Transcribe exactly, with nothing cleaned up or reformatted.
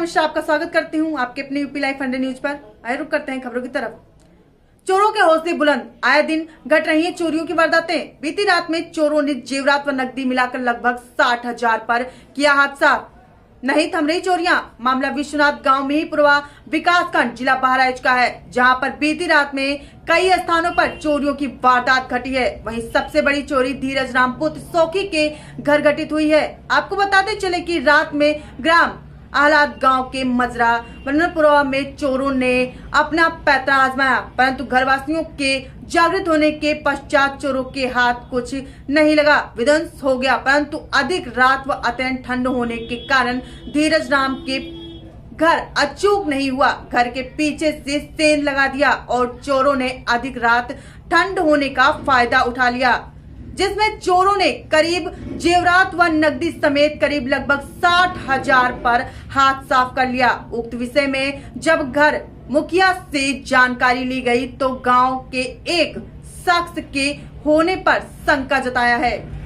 मिश्रा आपका स्वागत करती हूं आपके अपने यूपी लाइव हंड्रेड न्यूज पर। आइए रुक करते हैं खबरों की तरफ। चोरों के हौसले बुलंद, आए दिन घट रही है चोरियों की वारदातें। बीती रात में चोरों ने जेवरात व नकदी मिलाकर लगभग साठ हजार पर किया हादसा। नहीं थम रही चोरियां। मामला विश्वनाथ गांव में ही पूर्वा विकासखंड जिला बहराइच का है, जहां पर बीती रात में कई स्थानों पर चोरियों की वारदात घटी है। वहीं सबसे बड़ी चोरी धीरज राम पुत्र सौखी के घर घटित हुई है। आपको बताते चले कि रात में ग्राम आहलाद गांव के मजरा वनपुरा में चोरों ने अपना पैतरा आजमाया, परंतु घरवासियों के जागृत होने के पश्चात चोरों के हाथ कुछ नहीं लगा, विध्वंस हो गया। परंतु अधिक रात व अत्यंत ठंड होने के कारण धीरज राम के घर अचूक नहीं हुआ। घर के पीछे से सेंध लगा दिया और चोरों ने अधिक रात ठंड होने का फायदा उठा लिया, जिसमें चोरों ने करीब जेवरात व नकदी समेत करीब लगभग साठ हजार पर हाथ साफ कर लिया। उक्त विषय में जब घर मुखिया से जानकारी ली गई तो गांव के एक शख्स के होने पर शंका जताया है।